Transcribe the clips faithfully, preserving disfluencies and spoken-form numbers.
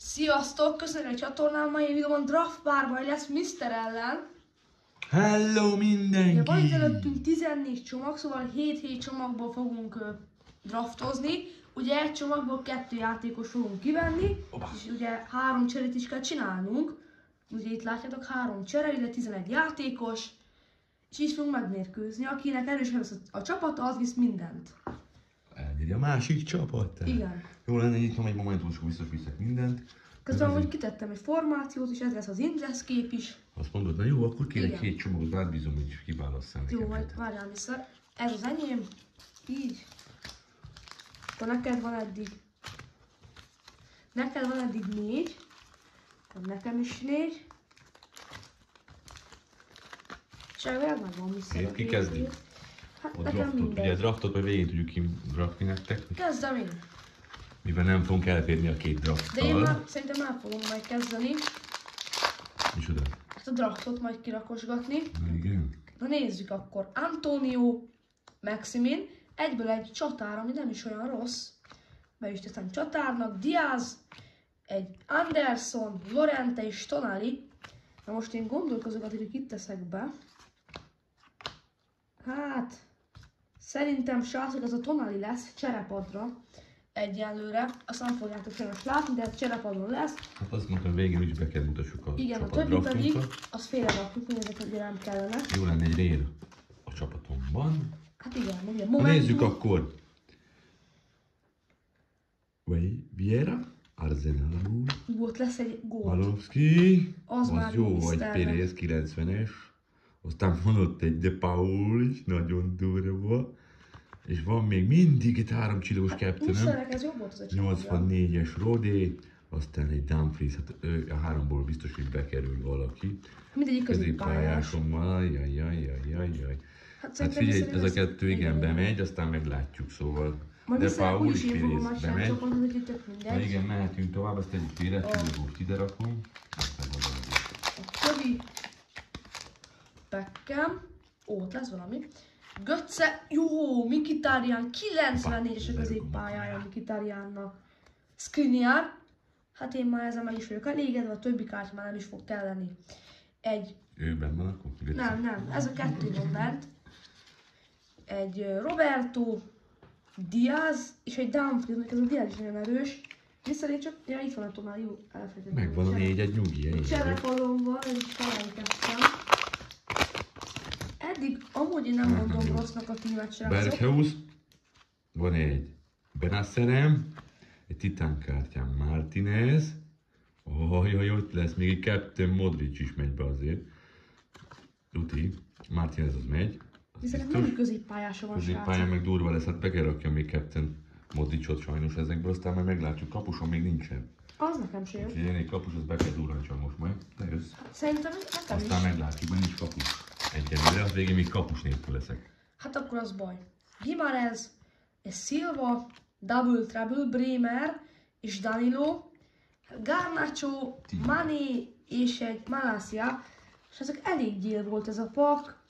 Sziasztok! Köszönjük a csatornán, mai videóban draft párbaj lesz miszter ellen. Hello mindenki! Ja, van itt előttünk tizennégy csomag, szóval hét-hét csomagból fogunk uh, draftozni. Ugye egy csomagból kettő játékos fogunk kivenni, Oba. és ugye három cserét is kell csinálnunk. Ugye itt látjátok három csere, ide tizenegy játékos, és így fogunk megmérkőzni. Akinek erősebb lesz a, a csapata, az visz mindent. Elnyeri a másik csapat. Igen. Jó lenne, nyitom egy momentumot, és biztos viszek mindent. Közben amúgy kitettem egy formációt, és ez lesz az Indresz kép is. Azt mondod, na jó, akkor kérek két csomagot, átbízom, hogy kiválasszál nekem. Jó, majd várjál vissza. Ez az enyém. Így. Akkor neked van eddig... Neked van eddig négy. Nekem is négy. És elvileg megvan vissza. Ki kezdi? Hát a nekem draftot, mindegy. ugye a draftot majd végén tudjuk ki draftni nektek. Kezdem én. Mivel nem fogunk elférni a két drafttal. De én már szerintem el fogom majd kezdeni. Micsoda? Ezt a draftot majd kirakosgatni. Na igen. Na nézzük akkor. Antonio, Maximin, egyből egy csatár, ami nem is olyan rossz. Be is teszem csatárnak. Diaz, egy Anderson, Llorente és Tonali. Na most én gondolkozok, hogy itt teszek be. Hát, szerintem srácok, ez a Tonali lesz cserepadra egyelőre. Azt nem fogjátok sajnos látni, de ez cserepadon lesz. Hát azt mondtam, végén úgyis be kell mutassuk a igen, csapat a többi pedig, draftunkat. az félre rakjuk, hogy ezek ugye nem kellene. Jó lenne egy rér a csapatomban. Hát igen, ugye Na momentum. nézzük akkor. Vagy Vieira, Arsenal, Volt lesz egy gól. Malowski, Az az, már jó, jó vagy Misternek. Pérez kilencvenes. Aztán van ott egy De Paul is, nagyon durva. És van még mindig egy három csillagos Hát, captain, Misternek ez jobb volt az a csapatban. nyolcvannégyes Rodé, aztán egy Dumfries, hát ő, a háromból biztos, hogy bekerül valaki. Mindegyik középpályás. Középpályásommal, jaj, jaj, jaj, jaj, jaj. Hát, Hát szerintem figyelj, Mister ez a lesz- kettő igen bemegy, azán meglátjuk, szóval. Majd De Mister Paul úgyis is én fogom Pérez majd sem bemegy. csapatni, úgyhogy tök Na mindegy. igen, mehetünk tovább, ezt egyik félre, A- csillagót ide rakom. A Kövi, Beckham, ó, ott lesz valami. Götze, jó, Mkhitaryan, kilencvennégyes a középpályája Mkhitaryannak. Skriniar, hát én már ezzel meg is vagyok elégedve, a többi kártya már nem is fog kelleni. Egy, Ő benn van akkor? Götze. nem, nem, ez a kettő van bent. Egy uh, Roberto, Diaz, és egy Dumfries, mondjuk ez a Diaz is nagyon erős. Viszont csak, ja itt van a Tonali, jó, elfelejtettem. Megvan a négy, egy nyugi, egy. Cserepalom van, ez is felejtettem. Eddig amúgy én nem mondom rossznak a tímet, srácok. Berghaus, van egy Benasserem, egy titánkártyám Martinez, oh, jaj, ott lesz, még egy Captain Modric is megy be azért. Tuti, Martinez az megy. Az Hiszen biztos. nem középpályása van, Középpályán srácok. meg durva lesz, hát be kell rakja még Captain Modricot sajnos ezekből, aztán majd meglátjuk, kapuson még nincsen. Az nekem se jó. Úgyhogy én egy kapus, az be kell durrancsom most majd, te jössz. Szerintem nekem Aztán is. meglátjuk, mert nincs kapus. Egyelőre, az végén még kapus nélkül leszek. Hát akkor az baj. Gimarez, és Silva, Double Trouble, Bremer és Danilo, Garnacho, Mané és egy Malacia. És ezek elég gyél volt ez a pak.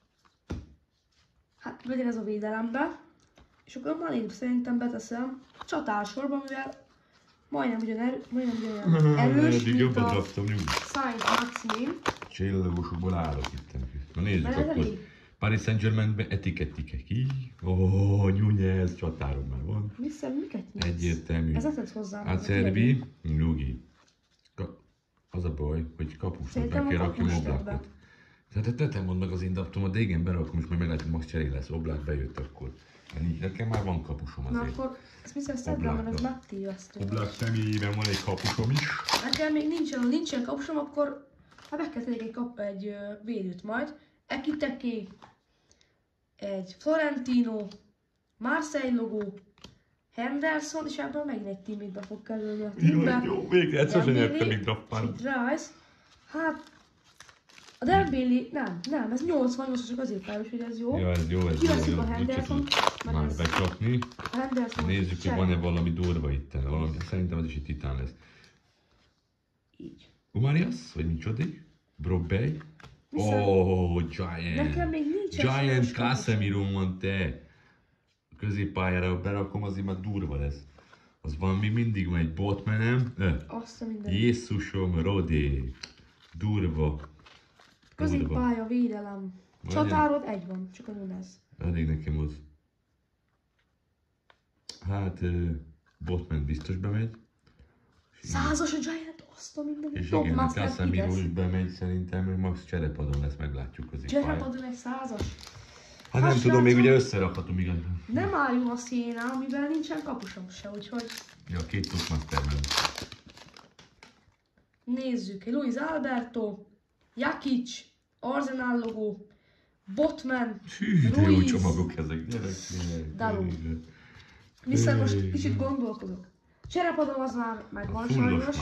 Hát legyen ez a védelembe. És akkor a Manét szerintem beteszem a csatársorba, mivel majdnem ugyan erő, majdnem ugyan erős, Eddig mint jobban a draftom, nyugi. Sainz Maximin. Csillagosokból állok itt. Na nézzük Mert ez akkor. elég. Paris Saint-Germainben etiketike ki. Ó, oh, Nunez, csatárom már van. Vissza, miket nyitsz? Egyértelmű. Ez tesz hozzá. Acerbi, nyugi. Ka- Az a baj, hogy kapusnak Szerintem be kell a rakni kapust tedd Oblakot. Tehát te te mondd meg az én daptomat, de igen, berakom, és majd meglátjuk, most cseré lesz. Oblak bejött akkor. De nincs, nekem már van kapusom Na azért. akkor, ezt viszont szedem, mert ez megtévesztő. Oblak személyében van egy kapusom is. Nekem még nincsen, ha nincsen kapusom, akkor hát meg kell tenni egy, kap, egy ö, védőt majd. Ekiteke, egy Florentino, Marseille logó, Henderson, és ebből megint egy teammétbe fog kerülni a teambe. Jó, jó, végre egyszer sem nyertem még draftpáron. Rice, hát a Dembélé, nem, nem, ez nyolcvannyolcas középpályás, hogy ez jó. Ja, ez jó, ez jó, Kiveszik jó. a Úgyse Henderson, tud meg már ez- becsapni. A Henderson Nézzük, hogy cseré. van-e valami durva itt. Valami, szerintem az is egy titán lesz. Így. Umarias, vagy micsoda? Brobbey? Viszont- Oh, Giant! Nekem még nincsen Giant sajnos Casemiro van te! A középpályára beраkom, azért már durva lesz. Az van, mi mindig megy Botmanem. Azt a minden. Jézusom, Rodé. Durva. Középpálya, védelem. Csatárod egy van, csak a Nunez. Elég nekem az. Hát, uh, Botman biztos bemegy. Százas a Giant, azt a minden. És igen, a Casemiro is bemegy, szerintem Max cserepadon lesz, meglátjuk az Cserepadon egy százas. Hát nem tudom, még ugye összerakhatom igazán. Nem álljunk a szénál, amivel nincsen kapusom se, úgyhogy... Ja, két Topmasterben. Nézzük, Luis Alberto, Jakic, Arsenal logó, Botman, Hű, de jó Ruiz, csomagok ezek, gyerekek. Daló. Viszont most kicsit gondolkodok. Cserepadom az már megvan sajnos.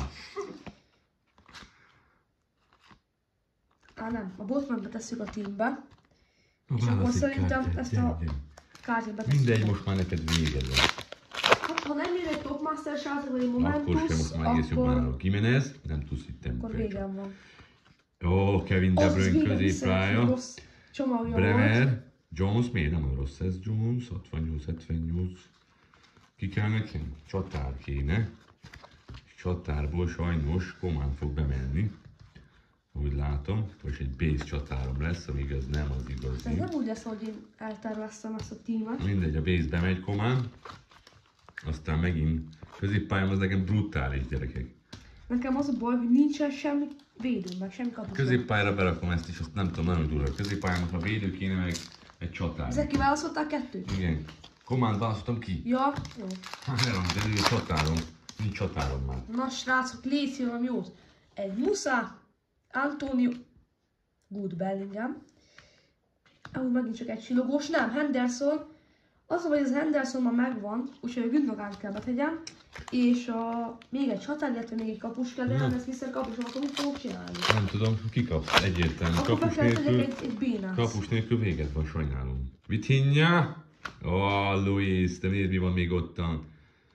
Á nem, a Botmanbe tesszük a teambe. Na, És akkor válasz egy szerintem kártyát, ezt a gyere. kártyát betesszük. Mindegy, most már neked véged van. Hát, ha nem jön egy Topmaster srácok, vagy egy Akkor sem, Momentus, most már egész jobban akkor, állok. Jimenez, nem tudsz itt akkor végem van. Ó, Kevin De Az Bruyne végem vissza, középpálya. rossz csomagja volt. Bremer, Jones, miért nem olyan rossz ez Jones? hatvannyolc hetvennyolc. Ki kell nekem? Csatár kéne. És csatárból sajnos Komán fog bemenni. Úgy látom, és egy base csatárom lesz, amíg ez nem az De igazi. nem úgy lesz, hogy én elterveztem ezt a tímet. Mindegy, a base bemegy Komán. Aztán megint középpályám az nekem brutális, gyerekek. Nekem az a baj, hogy nincsen semmi védőm, meg semmi kapus. Középpályára berakom ezt is, azt nem tudom, nagyon durva. Középpályámat, ha védő kéne, meg egy csatár. Ezek kiválasztották kettőt? Igen. Komán választottam ki. Ja, jó. Hát nem, de ő csatárom. Nincs csatárom már. Na srácok, légy szívom jót. Egy Musa, Antonio, Good Bellingham. Ahol megint csak egy csillogós, nem, Henderson. Az, hogy ez Henderson már megvan, úgyhogy a Gündogánt kell betegyem. És a, még egy csatár, illetve még egy kapus kell, de Na. nem lesz vissza kapus, akkor mit fogok csinálni? Nem tudom, kikapsz egyértelmű. Akkor be Kapus kell tegyek nélkül, egy, egy bénát. kapus nélkül véget van, sajnálom. Vitinha! Ó, oh, Luis, de miért mi van még ottan?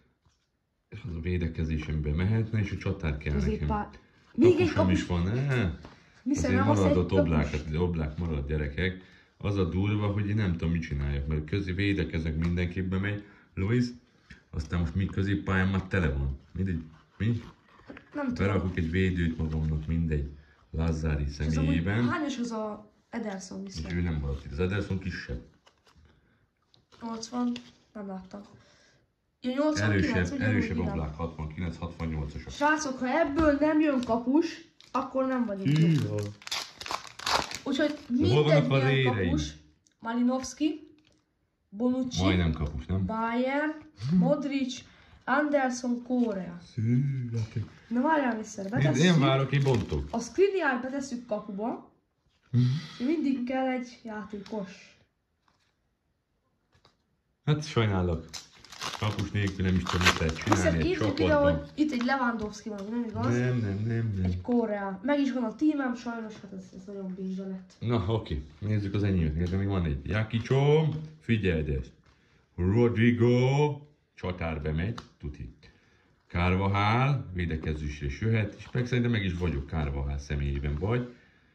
Az a védekezésemben mehetne, és a csatár kell nekem. Középpár. Még egy Kapusom kapus. is van, ne? Hiszen Azért nem az egy maradott oblák, kapus. oblák marad, gyerekek. Az a durva, hogy én nem tudom, mit csináljak, mert közé védekezek, mindenképp bemegy Luis. Aztán most mi középpályán már tele van. Mindegy, mi? Nem tudom. Berakok egy védőt magamnak, mindegy. Lazzári És az amúgy személyében. hányos az a Ederson És viszont? ő nem maradt itt. Az Ederson kisebb. nyolcvan, nem láttam. Ja, nyolcvankilenc, Erősebb, ugyanúgy, erősebb igen. oblák, hatvankilenc hatvannyolcas. Srácok, ha ebből nem jön kapus, akkor nem vagyunk jó. Úgyhogy Hol vannak mindegy az milyen éreim? kapus, Malinovski, Bonucci, Majdnem kapus, nem? Bayern, Modric, Anderson, Korea. Szű, hát Na várjál vissza, én, betesszük. én várok, én bontok. A Skriniart betesszük kapuba, és mindig kell egy játékos. Hát sajnálok. Kapus nélkül nem is tudom, mit lehet Viszont csinálni egy írjuk ide, csapatban. hogy itt egy Lewandowski van, nem igaz? Nem, nem, nem, nem. Egy Korea. Meg is van a tímem, sajnos, hát ez, ez nagyon bézsa lett. Na, oké. Nézzük az enyémet. Nézzük, még van egy. Jakicsom, figyeld ezt. Rodrigo, csatár bemegy, tuti. Carvajal, védekezésre is jöhet, és meg szerintem meg is vagyok Carvajal személyében vagy.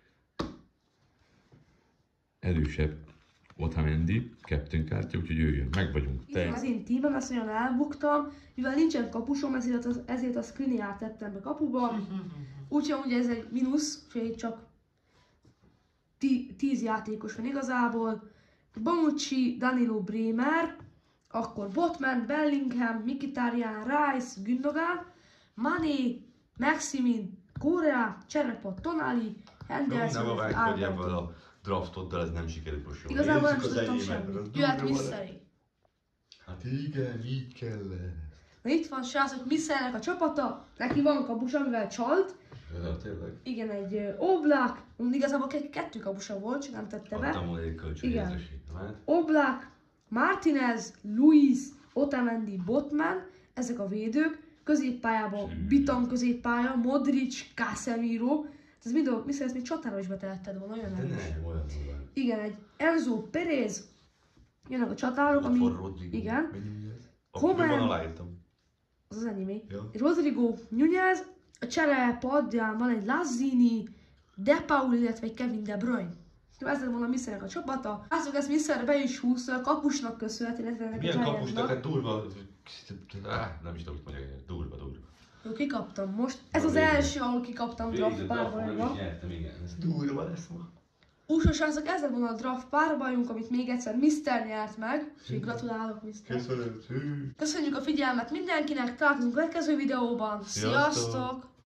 Erősebb Otamendi, captain kártya, úgyhogy ő jön. Meg vagyunk. Itt van az én tímem, ezt nagyon elbuktam, mivel nincsen kapusom, ezért, az, ezért a Skriniart tettem be kapuba. Úgyhogy ugye ez egy mínusz, úgyhogy csak tí, tíz játékos van igazából. Bonucci, Danilo, Bremer, akkor Botman, Bellingham, Mkhitaryan, Rice, Gündogan, Mané, Maximin, Korea, Cserepot, Tonali, Henderson, Alberto. a draftoddal, ez nem sikerült most jól. Igazából nem Nézzük az tudtam enyémet, semmit. az Jöhet durva Misszeri. lesz. Hát igen, így kellett. Na itt van srácok, Misszernek a csapata, neki van kapus, amivel csalt. Ja, tényleg. Igen, egy uh, Oblak, igazából ke- kettő kapusa volt, csak nem tette be. Adtam volna egy kölcsönérzetesét. Oblak, Martinez, Luis, Otamendi, Botman, ezek a védők. Középpályában Biton középpálya, Modric, Casemiro. Ez mind a, Miszer, ezt még csatára is betehetted volna, olyan De erős. nem, olyan durván. Igen, egy Enzo Perez, jönnek a csatárok, ami... Ott van Rodrigo. Igen. Mennyi ez? Coman. Akiben aláírtam. Az az enyémé. Ja. Rodrigo, Nunez, a csere padján van egy Lazzini, De Paul, illetve egy Kevin De Bruyne. Ez volna a miszternek a csapata. Lászok, ezt miszterre be is húzta, a kapusnak köszönhetően, illetve ennek a Milyen kapusnak? Giantnak. Hát durva... Áh, nem is tudom, mit mondjak, durva, durva. Jó, kikaptam most. Ez Na, az végre. első, ahol kikaptam draft Végre drafton nem párbajba. is nyertem, igen. Ez durva lesz ma. Úsos srácok, ez volna a draft párbajunk, amit még egyszer miszter nyert meg. És gratulálok, miszter. Köszönöm. Köszönjük a figyelmet mindenkinek, találkozunk a következő videóban. Sziasztok! Sziasztok!